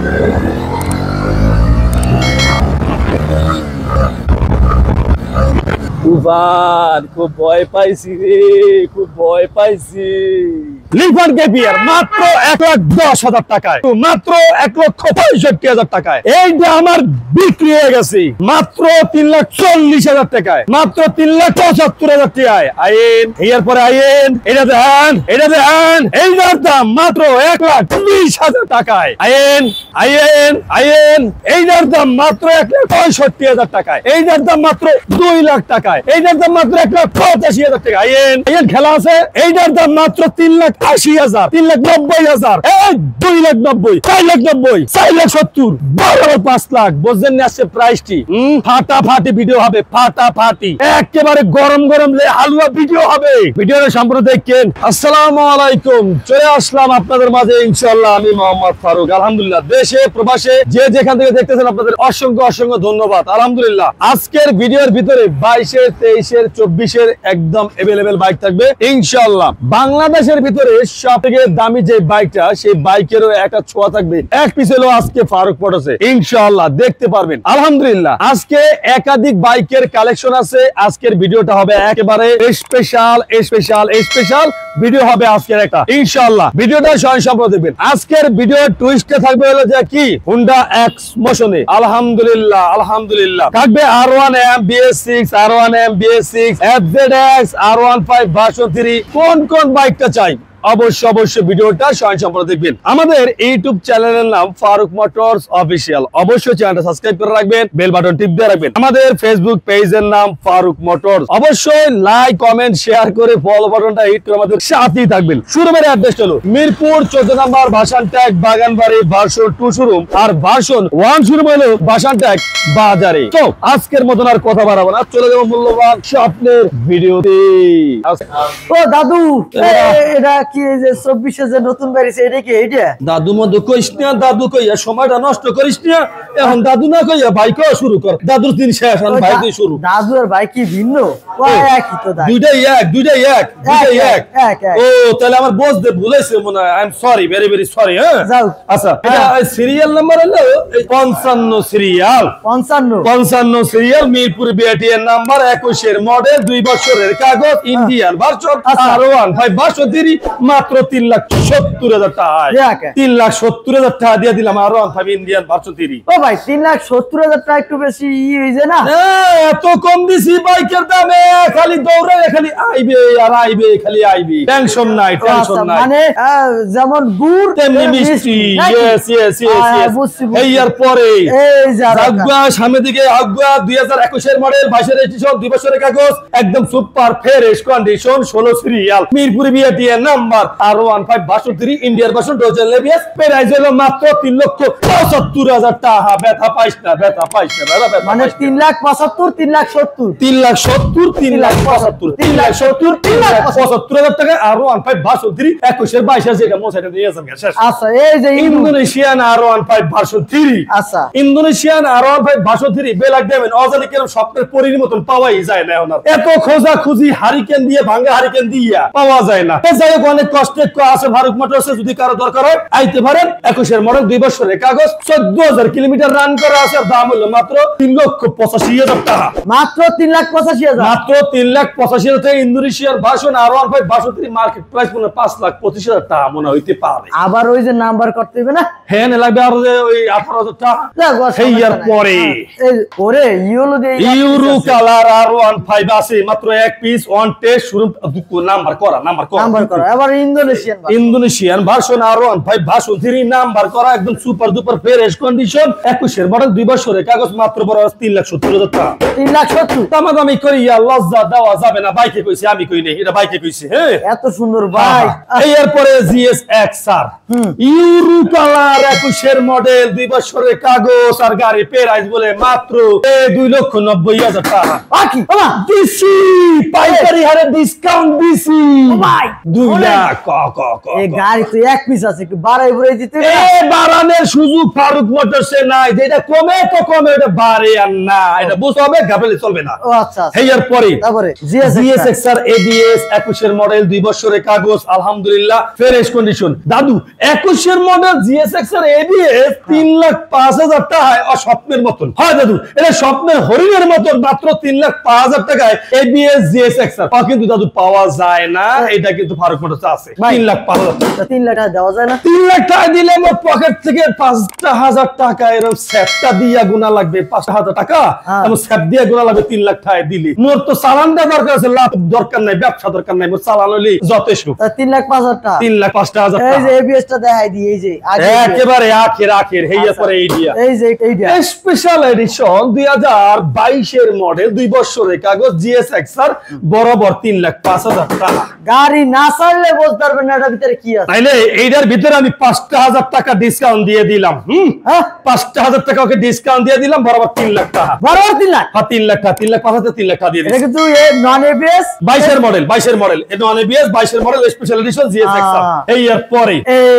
তুফান খুব ভয় পাইছি রে, খুব ভয় পাইছি। লিভার গেপিয়ার মাত্র 1,10,000 টাকায়, মাত্র 1,65,000 টাকায়। এইটা আমার বিক্রি হয়ে গেছে মাত্র 3,40,000 টাকায়, মাত্র 3,75,000 টাকায়। আইন এরপরে আইন এটা দেন, এটা দেন। এইটার দাম মাত্র 1,20,000 টাকায়। আইন আইন আইন এইটার দাম মাত্র 1,65,000 টাকায়। এইটার দাম মাত্র 2 লাখ টাকায়। এইটার দাম মাত্র 1,85,000 টাকা। আইন আইন খেলা আছে। এইটার দাম মাত্র 3,80,000, 3,90,000, 2,90,000, 4,90,000, 4,70,000, 5 লাখ। বুঝলেন না আসছে প্রাইসটি? ফাটাফাটি ভিডিও হবে, ফাটাফাটি একেবারে গরম গরম হালুয়া ভিডিও হবে। ভিডিওটা সম্পূর্ণ দেখেন। আসসালামু আলাইকুম, চলে আসলাম আপনাদের মাঝে ইনশাআল্লাহ। আমি মোহাম্মদ ফারুক। আলহামদুলিল্লাহ, দেশে প্রবাসে যে যেখান থেকে দেখতেছেন আপনাদের অসংখ্য অসংখ্য ধন্যবাদ। আলহামদুলিল্লাহ, আজকের ভিডিওর ভিতরে 22-এর, 23-এর, 24-এর একদম अवेलेबल বাইক থাকবে ইনশাআল্লাহ। বাংলাদেশের ভিতরে সবথেকে দামি যে বাইকটা, সেই বাইকেরও একটা ছোঁয়া থাকবে এক পিস হলো আজকে ফারুক মোটরসে ইনশাআল্লাহ, দেখতে পারবেন। আলহামদুলিল্লাহ, আজকে একাধিক বাইকের কালেকশন আছে। আজকের ভিডিওটা হবে একেবারে স্পেশাল স্পেশাল স্পেশাল ভিডিও হবে আজকের একটা ইনশাআল্লাহ। ভিডিওটা সম্পূর্ণ দেখবেন। আজকের ভিডিও টুইস্টে থাকবে হলো যে কি, হোন্ডা এক্স মোশনে আলহামদুলিল্লাহ আলহামদুলিল্লাহ থাকবে R1M BS6, R1M BS6, FZX, R15 version 3। কোন কোন বাইকটা চাই অবশ্যই ভিডিওটা সম্পূর্ণ দেখবেন। আমাদের ইউটিউব চ্যানেলের নাম ফারুক মোটরস অফিসিয়াল। অবশ্যই চ্যানেলটা সাবস্ক্রাইব করে রাখবেন, বেল বাটন টিপ দিয়ে রাখবেন। আমাদের ফেসবুক পেজের নাম ফারুক মোটরস। অবশ্যই লাইক কমেন্ট শেয়ার করে ফলো বাটনটা হিট করে আমাদের সাথেই থাকবেন। শোরুমের অ্যাড্রেস হলো মিরপুর 14 নম্বর Bhashantek Baganbari version 2 showroom, আর ভার্সন 1 শোরুম হলো ভাসান ট্যাগ বাজারে। তো আজকের মতন আর কথা বাড়াবো না, চলে যাবো মূল্যবান স্বপ্নের ভিডিওতে। ও দাদু, এটা কি যে 24-এ যে নতুন বেরিয়েছে, এটা কি? এইটা দাদু মধু কইস না, দাদু কইয়া সময়টা নষ্ট করিস না। এখন দাদু না কইয়া বাইকও শুরু কর। দাদুর দিন শেষ, এখন বাইক শুরু। দাদু আর বাইক কি ভিন্ন? একই তো দাদু, দুইটাই এক। ও তাহলে আমার বস দে ভুলেছে মনে হয়। I am sorry, very very sorry. হ্যাঁ যাও। আচ্ছা, এটা সিরিয়াল নাম্বার হলো 55 সিরিয়াল, 55 সিরিয়াল, মিরপুর বিআরটিএর নাম্বার, 21-এর মডেল, 2 বছরের কাগজ, ইন্ডিয়ান ভার্সন, R15 ভার্সন 3, মাত্র 3,70,000 টাকা। 3,70,000 টাকা দিয়ে দিলাম R15 ইন্ডিয়ান ভার্সন 3। ও ভাই, 3,70,000 টাকা একটু বেশি হইছে না? এত কম দিছি বাইকের দামে। খালি দৌড়ে, খালি আইবে আর আইবে, খালি আইবে, টেনশন নাই, টেনশন নাই। মানে যেমন গুড় তেমনি মিষ্টি। Yes yes yes. এই এর পরে এই আগুয়া সামনে দিকে, আগুয়া 2021-এর মডেল, 22-এর রেজিস্ট্রেশন, 2 বছরের কাগজ, একদম super fresh condition, 16 serial, Mirpur বিআরটিএর number, R15 version 3 Indian version, ডোজেল লেভিয়াস। প্রাইস হলো মাত্র 3,75,000 টাকা। ব্যথা পাইস না, ব্যথা পাইস না, ব্যথা মানে 3,75,000, 3,70,000, 3,70,000, 3,75,000, 3,70,000, 3,75,000 টাকা। R15 ভার্সন 3 21-এর 22-এর যেটা মোসাইটা দিয়েছেন শেষ। আচ্ছা, এই যে ইন্দোনেশিয়ান R15 ভার্সন 3। আচ্ছা, Indonesian R15 version 3 black diamond, অজানিক এরকম স্বপ্নের পরীর মতন পাওয়াই যায় না। এখন এত খোঁজা খুঁজি হারিকেন দিয়ে, ভাঙা হারিকেন দিয়া পাওয়া যায় না। যাই হোক, অনেক কষ্টে আছে ফারুক মোটরসে। যদি কারো দরকার হয় আইতে পারেন। 21-এর মডেল, 2 বছরের কাগজ, 14,000 কিলোমিটার রান করা আছে। দাম হলো মাত্র 3,85,000 টাকা। মাত্র 3,85,000, মাত্র 3,85,000 টাকা। ইন্দোনেশিয়ার version R15 version 3 market price মনে 5,25,000 টাকা মনে হইতে পারে। আবার ওই যে নাম্বার করতে হবে না? হ্যাঁ, লাগবে আর ওই 18,000 টাকা। এই এর পরে ওরে ইউরো দিয়ে ইউরো কালার R15 আছে মাত্র 1 পিস, অন টেস্ট শোরুম নাম্বার করা, নাম্বার করা। আবার Indonesian version R15 version 3 number করা, একদম সুপার ডুপার ফ্রেশ কন্ডিশন, 21-এর মডেল, 2 বছরের কাগজ, মাত্র বড় 3,70,000 টাকা। 3,70,000 দামাদামি করি লজ্জা দেওয়া যাবে না। বাইকে কইছি, আমি কই নাই, এটা বাইকে কইছি। হ্যাঁ, এত সুন্দর বাইক। এরপরে GSX স্যার, ইউরো কালার, 21-এর মডেল, 2 বছরের কাগজ, আর গাড়ি প্রাইস বলে মাত্র 2,90,000 টাকা। বাকি দিছি পাইকারি হারে ডিসকাউন্ট দিছি ভাই, 2 এই গাড়ি তো এক পিস আছে, একটু বাড়াই বুড়াই দিতে বাড়ানোর সুযোগ ফারুক মোটরসে নাই, যেটা কমে তো কমে, এটা বাড়ে আর না, এটা বুঝতে হবে, গাফেলে চলবে না। ও আচ্ছা, এর পরে তারপরে GSX-R ABS 21 মডেল 2 বছরের কাগজ, আলহামদুলিল্লাহ ফ্রেশ কন্ডিশন। দাদু 21 মডেল GSX-R ABS 3,05,000 টাকায় স্বপ্নের মতন। হয় দাদু, এটা স্বপ্নের হরিণের মতন, মাত্র 3,05,000 টাকায় ABS GSX-R কিন্তু দাদু পাওয়া যায় না। এটা কিন্তু ফারুক মোটরসে আছে 3,05,000। 3 লাখ টাকা দেওয়া যায় না? 3 লাখ টাকা দিলে আমার পকেট থেকে 5,000 টাকা এরকম সেটটা দিয়া গুণা লাগবে, 5,000 টাকা এবং সেট দিয়া গুণা লাগবে 3 লাখ টাকা দিলি। মোর তো চালান দেওয়া দরকার আছে, লাভ দরকার নাই, ব্যবসা দরকার নাই, মোর চালান হইলে যথেষ্ট। 3,05,000 টাকা, 3,05,000 এই যে ABS টা দেখাই দি, এই যে একেবারে আখের হেইয়া পরে এইডিয়া, এই যে এইটা স্পেশাল এডিশন 2022 এর মডেল 2 বছরের কাগজ GSX-R বরাবর 3,05,000 টাকা। গাড়ি না চাইলে বুঝতে পারবেন না এটার ভিতরে কি আছে। তাইলে এইটার ভিতরে আমি 5,000 টাকা ডিসকাউন্ট দিয়ে দিলাম। 5,000 টাকা ওকে ডিসকাউন্ট দিয়ে দিলাম, বরাবর 3 লাখ টাকা। বরাবর 3 লাখ? হ্যাঁ 3 লাখ টাকা, 3,05,000 3 লাখ টাকা দিয়ে দিলাম। এটা কিন্তু এই নন ABS 22 এর মডেল, 22 এর মডেল, এটা নন ABS 22 এর মডেল স্পেশাল এডিশন GSX-R। এই এর পরে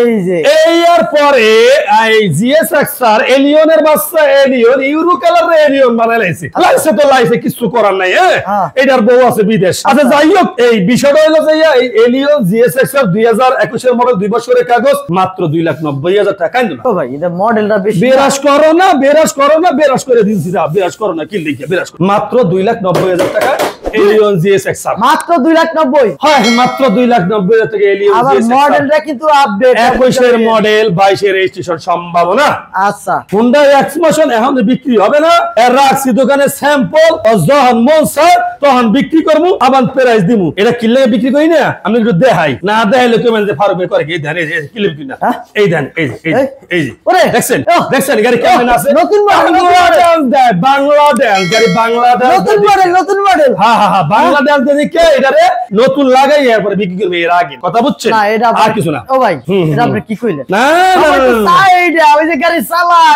এই GSX-R এলিয়নের বাচ্চা, এলিয়ন ইউরো কালারের এলিয়ন বানাইছে, লাইসে তো লাইসে কিছু করার নাই। এটার বউ আছে বিদেশ। আচ্ছা যাই হোক, এই বিষয়টা হলো যে এই এলিয়ন GSX-R 2021 এর মডেল 2 বছরের কাগজ মাত্র 2,90,000 টাকা। ও ভাই এটা মডেলটা বেশি, বেরাস করো না, বেরাস করে দিনছি না, বেরাস করো না, কি লিখে বেরাস করো। মাত্র 2,90,000 টাকা এলিয়ন GSX-R, মাত্র 2,90,000। হ্যাঁ মাত্র 2,90,000 টাকা এলিয়ন আবার GSX-R। মডেলটা কিন্তু আপডেট 21 এর মডেল, 22 এর রেজিস্ট্রেশন সম্ভাবনা। আচ্ছা, Honda X-Motion এখন বিক্রি হবে না, এর রাখছি দোকানে স্যাম্পল, যখন মন চায় তখন বিক্রি করবো, আবার প্রাইস দিমু। এটা কিনলে বিক্রি করি না, আমি একটু দেখাই, না দেখাইলে কেউ মানে ফারুক ভাই করে কি দেন, এই যে কিনলে কিনা, এই দেন, এই যে দেখছেন গাড়ি কেমন আছে, নতুন মডেল, বাংলাদেশ গাড়ি, বাংলাদেশ নতুন মডেল। হ্যাঁ বাংলাদেশ দেখে এটারে নতুন লাগাই এরপরে বিক্রি করবে, এর আগে কথা বুঝছেন, না এটা আর কিছু না। ও ভাই এটা আপনি কি কইলেন? না ওই যে গাড়ি চালায়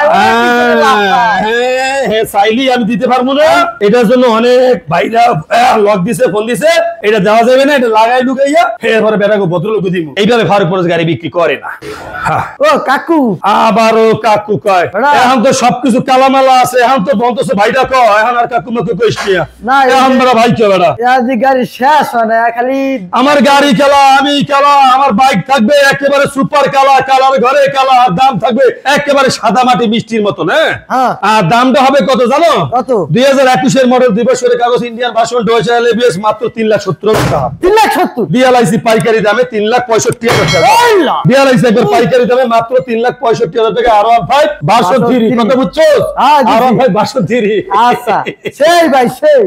চাইলি আমি দিতে পারবো না, এটার জন্য অনেক ভাইরা লক দিছে, ফোন দিছে, এটা দেওয়া যাবে না, এটা লাগাই ঢুকাইয়া এরপরে বেটাকে ভদ্রলোক দিব। এইভাবে ফারুক মোটরস গাড়ি বিক্রি করে না। ও কাকু, আবারও কাকু কয়, এখন তো সবকিছু কালামালা আছে, এখন তো বলতেছে ভাইটা কয়, এখন আর কাকু মাকু কইস না, এখন বেড়া ভাই কে বেড়া, গাড়ি শেষ হয় না, খালি আমার গাড়ি কালা, আমি কালা, আমার বাইক থাকবে একেবারে সুপার কালা, কালার ঘরে কালা, আর দাম থাকবে একেবারে সাদা মাটি মিষ্টির মতন। আর দামটা হবে কত জানো? কত? 2021 এর মডেল 2 বছরের কাগজ, ইন্ডিয়ান ভার্সন, ডুয়াল ABS, মাত্র 3,70,000 টাকা। 3,70,000 ডিএলআইসি পাইকারি দামে 3,65,000 টাকা। ডিএলআইসি একবার পাইকারি দামে মাত্র 3,65,000 টাকা। R15 ভার্সন 3 কত বুঝছো? R15 version 3। আচ্ছা সেই ভাই সেই।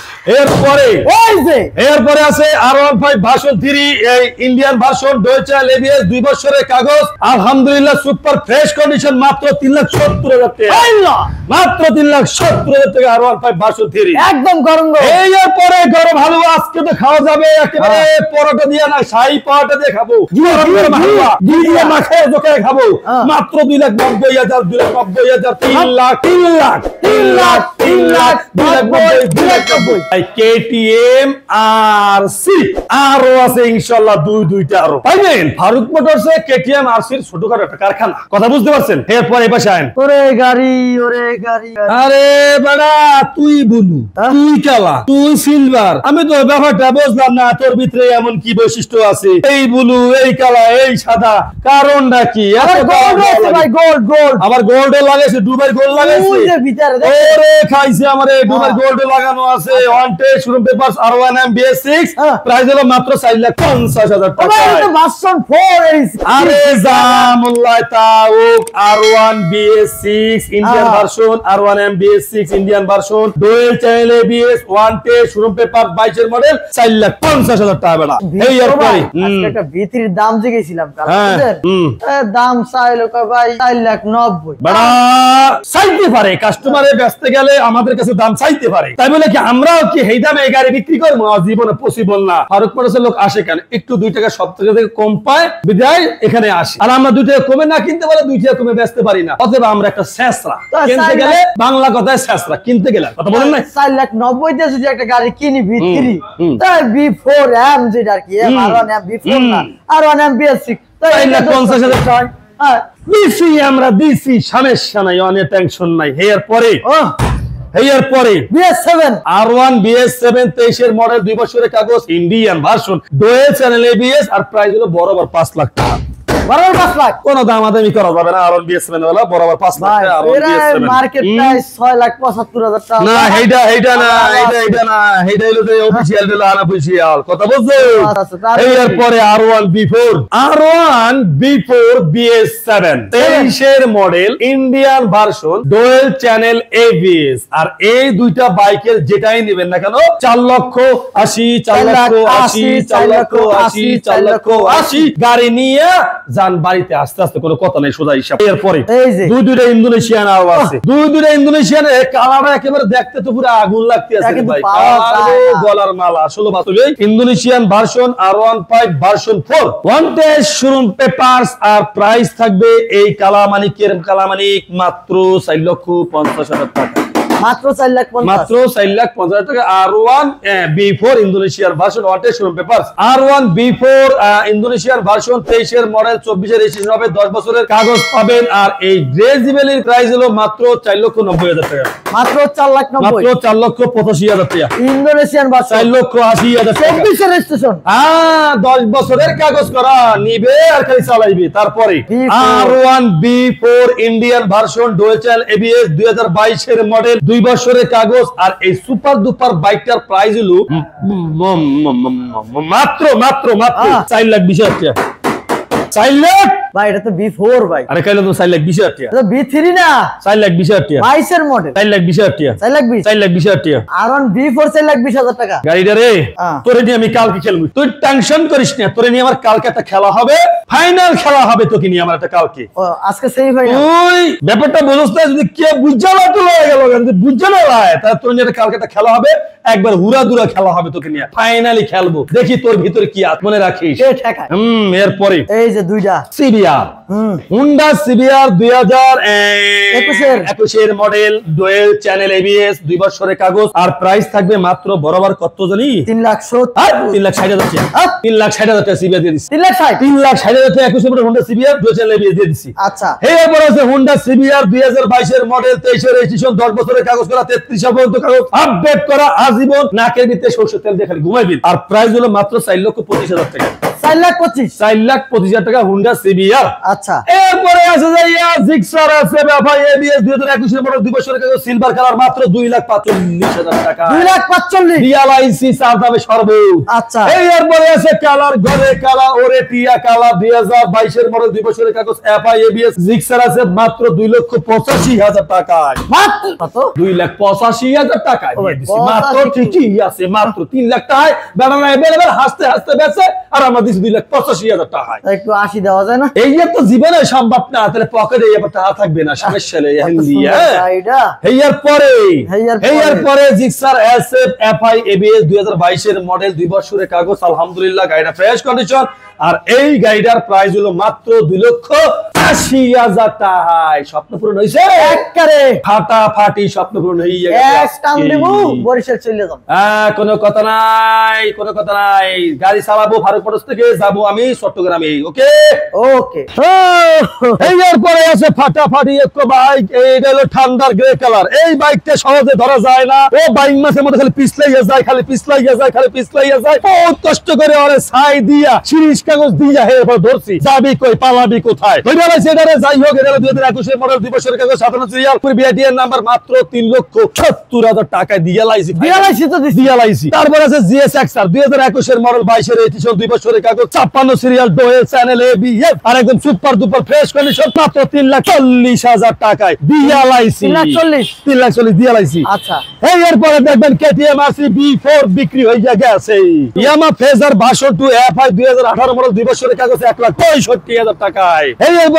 এরপরে আছে R15 ভার্সন 3, এই ইন্ডিয়ান ভার্সন, ডুয়াল ABS, 2 বছরের কাগজ, আলহামদুলিল্লাহ সুপার ফ্রেশ কন্ডিশন, মাত্র 3,70,000 টাকা। মাত্র 3,70,000 টাকা R15 ভার্সন 3, একদম গরম। এরপরে গরম হালুয়া আজকে তো খাওয়া যাবে, একেবারে পরোটা দিয়ে না, শাহী পরোটা দিয়ে খাবো, মাখায় জোকায় খাবো, মাত্র 2,90,000, 2,90,000, 3,00,000 KTM RC আরো আছে ইনশাআল্লাহ, দুইটা আরো পাইবেন। ফারুক মোটরসে KTM RC এর ছোটখাটো একটা কারখানা, কথা বুঝতে পারছেন? এরপর এই পাশে আইন, ওরে গাড়ি আরে বাড়া তুই বলু, তুই কালা, তুই সিলভার, আমি তো ব্যাপারটা বুঝলাম না, তোর ভিতরে এমন কি বৈশিষ্ট্য আছে? এই ব্লু, এই কালা, এই সাদা, কারণটা কি? আবার গোল্ড লাগাইছে, দুবাই গোল্ড লাগাইছে, ওরে খাইছে আমার দুবাই গোল্ড লাগানো আছে। Wanted showroom papers R1 BS6, price হলো মাত্র 4,50,000 টাকা। আরে জামুল্লাহ তাউক R1 BS6 Indian version, R1 BS6 Indian version, dual channel ABS, wanted showroom paper 22 এর মডেল, 4,50,000 টাকা বেটা। এই আর ভাই একটা ভিতরির দাম জিজ্ঞেসিলাম কাল, দাম চাইলো ভাই 4,90,000 বেটা। চাইতে পারে কাস্টমারে, ব্যস্ত গেলে আমাদের কাছে দাম চাইতে পারে, তাই বলে কি আমরাও কি এই দামে এই গাড়ি বিক্রি করবো? জীবনে পসিবল না। ফারুক মোটরসের লোক আসে কেন? একটু 2 টাকা সব টাকা থেকে কম পায় বিধায় এখানে আসে। আর আমরা 2 টাকা কমে না কিনতে পারে 2 টাকা কমে বেচতে পারি না। অতএব আমরা একটা শেষরা কিনতে গেলে, বাংলা কথায় শেষরা কিনতে গেলে কথা বলেন না, 4,90,000 দিয়ে যদি একটা গাড়ি কিনি B3, তাই B4M যেটা আর কি, R1M B4 না, R1M BS6, তাই 4,50,000 টাকা হ্যাঁ দিছি আমরা, দিছি, সমস্যা নাই, অনেক টেনশন নাই। এরপরে BS7 R1 BS7 23 এর মডেল, 2 বছরের কাগজ, Indian version, dual channel ABS, আর প্রাইস হলো বরাবর 5 লাখ টাকা। বরাবর 5 লাখ, কোন দামাদামি করা যাবে না। R1 BS7 ওয়ালা বরাবর 5 লাখ টাকা। R1 BS7 মার্কেট প্রাইস 6,75,000 টাকা। না এইটা না, এইটা হলো যে অফিশিয়াল দিল, আনঅফিশিয়াল কথা বলছো। এরপরে R1 B4 BS7 23 এর model, Indian version, dual channel ABS, আর এই দুইটা বাইকের যেটাই নেবেন না কেন 4,80,000, 4,80,000, 4,80,000 গাড়ি নিয়ে যান বাড়িতে, আস্তে আস্তে কোনো কথা নেই, সোজা হিসাব। এরপরে দুইটা ইন্দোনেশিয়ান আরো আছে, দুইটা ইন্দোনেশিয়ান কালারটা একেবারে দেখতে তো পুরো আগুন লাগতে আছে ভাই, গলার মালা 16 বাতবে। Indonesian version R1 5 version 4, wanted showroom papers, আর প্রাইস থাকবে এই কালামানিকের কালামানিক মাত্র 4,50,000 টাকা। মাত্র 4,50,000 টাকা। R1 B4 ইন্দোনেশিয়ার version, wanted showroom papers. R1 B4 ইন্দোনেশিয়ার ভার্সন, 23 এর মডেল, 24 এর রেজিস্ট্রেশন হবে, 10 বছরের কাগজ পাবেন। আর এই গ্রেজিবেলের প্রাইস হলো মাত্র 4,90,000 টাকা। মাত্র 4,85,000 টাকা। ইন্দোনেশিয়ান ভার্সন 4,80,000 টাকা। 24 এর রেজিস্ট্রেশন, 10 বছরের কাগজ করা, নিবে আর খালি চালাইবে। তারপরে R1 B4 Indian version, dual channel ABS, 2022 এর মডেল, 2 বছরের কাগজ। আর এই সুপার ডুপার বাইকটার প্রাইস হলো মাত্র 4,20,000 টাকা। 4 লাখ ভাই, এটা তো B4 ভাই। আরে কাইলে তো 4,20,000 টাকা। এটা B3 না, 4,20,000 টাকা। 22 এর মডেল, 4,20,000 টাকা। 4,20,000 টাকা। R1 B4 4,20,000 টাকা। গাড়িটা রে, তোরে নিয়ে আমি কালকে খেলবো, তুই টেনশন করিস না, তোরে নিয়ে আমার কালকে একটা খেলা হবে, ফাইনাল খেলা হবে তোকে নিয়ে আমার একটা কালকে। ও আজকে সেমিফাইনাল। ওই ব্যাপারটা বুঝছ না, যদি কে বুঝালা তো হয়ে গেল, যদি বুঝালা হয় তাহলে তোর নিয়ে কালকে একটা খেলা হবে, একবার হুড়াদুরা খেলা হবে তোকে নিয়ে, ফাইনালি খেলবো, দেখি তোর ভিতরে কি আছে, মনে রাখিস। এরপরে এই যে দুইটা সিবিআর, হুন্ডা সিবিআর 2021 এর মডেল, ডুয়াল চ্যানেল ABS, 2 বছরের কাগজ। আর প্রাইস থাকবে মাত্র বরাবর কত জানি, 3,60,000 টাকা। 3,60,000 টাকা সিবিআর দিয়ে দিছি। 3,60,000 টাকা 21 এর Honda CBR, dual channel ABS দিয়ে দিছি। আচ্ছা, এরপর আছে হুন্ডা সিবিআর 2022 এর মডেল, 23 এর রেজিস্ট্রেশন, 10 বছরের কাগজ করা, 33 পর্যন্ত কাগজ, আপডেট করা, আজীবন নাকের ভিতরে সরষের তেল দিয়ে খালি ঘুমাইবি। আর প্রাইস হলো মাত্র 4,25,000 টাকা। 4,25,000 টাকা হুন্ডা সিবিআর। আচ্ছা, এরপরে আছে যে জিক্সার আছে ভাই, ABS 2021 এর মডেল, 2 বছরের কাগজ, সিলভার কালার, মাত্র 2,45,000 টাকা। 2,45,000 ডিএলআইসি চার দামে সর্বোচ্চ। আচ্ছা, এরপরে আছে কালার, ঘরে কালার, ওরে টিয়া কালার, 2022 এর মডেল, 2 বছরের কাগজ, FI ABS, জিক্সার আছে মাত্র 2,85,000 টাকায়। মাত্র কত? 2,85,000 টাকায় দিয়ে দিছি মাত্র। ঠিকই আছে, মাত্র 3 লাখ টাকায় বেড়ানো এভেলেবেল, হাসতে হাসতে বেচে, আর আমরা দিছি 2,85,000 টাকায়। একটু 80 দেওয়া যায় না? এই তো জীবনে সম্ভব না, তাহলে পকেটে এই টাকা থাকবে না, সমস্যা নেই। এরপরে জিক্সার SF FI ABS 2022 এর মডেল, 2 বছরের কাগজ, আলহামদুলিল্লাহ গাড়িটা ফ্রেশ কন্ডিশন। আর এই গাড়িটার প্রাইস হলো মাত্র 2,80,000 টাকায়। স্বপ্ন পূরণ হয়েছে, একবারে ফাটাফাটি স্বপ্ন পূরণ হয়ে গেছে। বরিশাল চলে যাব, কোনো কথা নাই, কোনো কথা নাই। গাড়ি চালাবো ফারুক মোটরস থেকে, যাবো আমি চট্টগ্রামে। ওকে ওকে। এরপরে আছে ফাটাফাটি একটা বাইক, এইটা হলো ঠান্ডার গ্রে কালার। এই বাইকটা সহজে ধরা যায় না, ও বাইক মাসের মধ্যে খালি পিছলাইয়া যায়, খালি পিছলাইয়া যায়, খালি পিছলাইয়া যায়। বহুত কষ্ট করে ওরে ছাই দিয়া, সিরিজ কাগজ দিয়া এরপর ধরছি, যাবি কই পালাবি কোথায়। ওই বেলা সেটারে যাই হোক, এটা 2021 এর মডেল, 2 বছরের কাগজ, 57 সিরিয়াল, বিআইডিএর নাম্বার, মাত্র 3,70,000 টাকায় দিয়া লাইছি। তারপর আছে GSXR 2021 এর মডেল, 22 এর রেজিস্ট্রেশন, 2 বছরের কাগজ, 56 সিরিয়াল, ডুয়াল চ্যানেল ABS, আর একদম সুপার ডুপার ফ্রেশ কন্ডিশন, মাত্র 3,40,000 টাকায় দিয়া লাইছি। 3,40,000 দিয়া লাইছি। আচ্ছা, এরপরে দেখবেন KTM RC B4 বিক্রি হয়ে গেছে। Yamaha Fazer version 2 FI 2018 model, 2 বছরের কাগজ, 1,65,000 টাকায়। এরপরে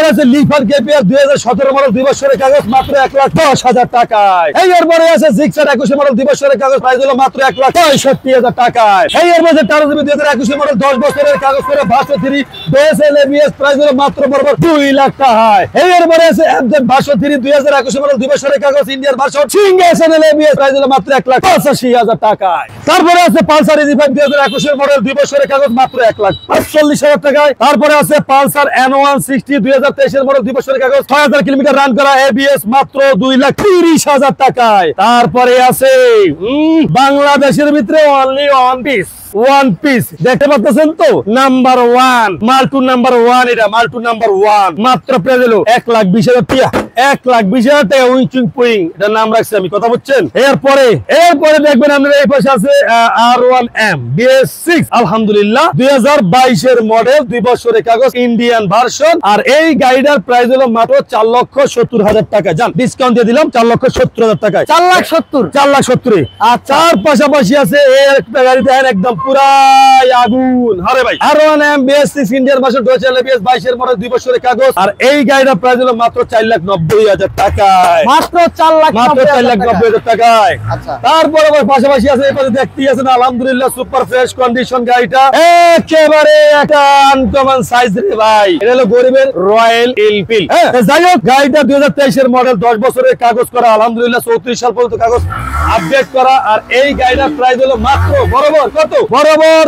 আছে লিফার কেপিআর 2017 মডেল 2 বছরের কাগজ মাত্র 1,10,000 টাকায়। এরপরে আছে জিক্সার 21 মডেল 2 বছরের কাগজ প্রাইস হলো মাত্র 1,65,000 টাকায়। এরপরে টাটা জিবি 2021 মডেল 10 বছরের কাগজ করে 62 ডোয়েল এবিএস প্রাইস হলো মাত্র বরাবর 2 লাখ টাকায়। এরপরে আছে এফজেড 62 2021 মডেল 2 বছরের কাগজ Indian version single ABS price হলো মাত্র 1,85,000 টাকায়। তারপরে আছে পালসার ইজি 5 2021 মডেল 2 বছরের কাগজ মাত্র 1,45,000 টাকায়। তারপরে আছে পালসার N160 2023 মডেল 2 বছরের কাগজ 6000 কিলোমিটার রান করা এবিএস মাত্র 2,30,000 টাকায়। তারপরে আছে বাংলাদেশের ভিতরে অনলি ওয়ান পিস দেখতে পাচ্ছেন তো, নাম্বার 1 মাল্টু নাম্বার 1, এটা মাল্টু নাম্বার 1 মাত্র প্রাইস হলো 1,20,000 টাকা। 1,20,000 টাকা উইচিং পুইং এটা নাম রাখছি আমি, কথা বুঝছেন। এরপরে দেখবেন আপনারা এই পাশে আছে R1M BS6 আলহামদুলিল্লাহ 2022 এর মডেল 2 বছরের কাগজ ইন্ডিয়ান ভার্সন। আর এই গাড়িটার প্রাইস হলো মাত্র 4,70,000 টাকা। জান ডিসকাউন্ট দিয়ে দিলাম 4,70,000 টাকায়। 4,70,000 আচ্ছা। তার পাশাপাশি আছে এই একটা গাড়ি দেখেন একদম পুরাই আগুন। আরে ভাই R1M BS6 Indian version dual ABS 22 এর মডেল 2 বছরের কাগজ। আর এই গাড়িটার প্রাইস হলো মাত্র 4,90,000 টাকায়। মাত্র 4,90,000 টাকায়। আচ্ছা। তারপর আবার পাশাপাশি আছে এই পাশে দেখতেই আছেন আলহামদুলিল্লাহ সুপার ফ্রেশ কন্ডিশন গাড়িটা, একেবারে একটা আনকমন সাইজ রে ভাই। এটা হলো গরিবের রয়্যাল এনফিল্ড। যাই হোক গাড়িটা 2023 এর মডেল 10 বছরের কাগজ করা আলহামদুলিল্লাহ 34 সাল পর্যন্ত কাগজ আপডেট করা। আর এই গাড়িটার প্রাইস হলো মাত্র বরাবর কত? বরাবর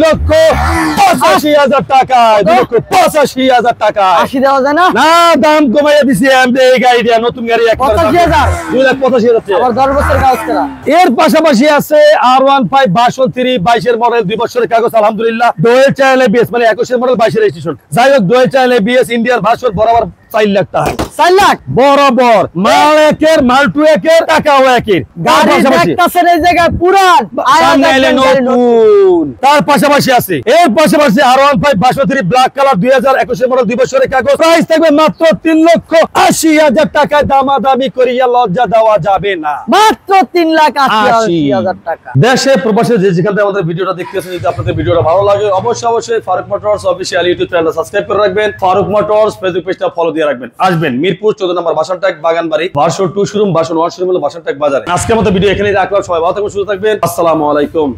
2,85,000 টাকায়। 2,85,000 টাকা। 80 দেওয়া যায় না? না দাম কমাইয়া দিছি আমি এই গাড়িটা, নতুন গাড়ি 85,000 2,85,000 আবার 10 বছর কাগজ করা। এর পাশাপাশি আছে R15 62 22 এর মডেল 2 বছরের কাগজ আলহামদুলিল্লাহ ডুয়াল চ্যানেল এবিএস মানে 21 এর মডেল 22 এর রেজিস্ট্রেশন। যাই হোক dual channel ABS Indian version বরাবর 4 লাখ টাকা। 4 লাখ বরাবর মাল একের মাল টু একের টাকাও একের। গাড়ি দেখতাছেন এই জায়গায় পুরান নতুন। তার পাশাপাশি আছে এর পাশাপাশি R15 62 ব্ল্যাক কালার 2021 এর মডেল 2 বছরের কাগজ প্রাইস থাকবে মাত্র 3,80,000 টাকায়। দামাদামি করিয়া লজ্জা দেওয়া যাবে না, মাত্র 3,80,000 টাকা। দেশে প্রবাসে যে যেখান থেকে আমাদের ভিডিওটা দেখতেছেন, যদি আপনাদের ভিডিওটা ভালো লাগে অবশ্যই ফারুক মোটরস অফিশিয়াল ইউটিউব চ্যানেলটা সাবস্ক্রাইব করে রাখবেন। ফারুক মোটরস ফেসবুক পেজটা ফলো দিয়ে রাখবেন। আসবেন মিরপুর 14 নম্বর Bhashantek Baganbari, version 2 showroom, version 1 showroom হলো বাসানটাক বাজারে। আজকের মতো ভিডিও এখানেই রাখলাম। সবাই ভালো থাকবেন, সুস্থ থাকবেন। আসসালামু আলাইকুম।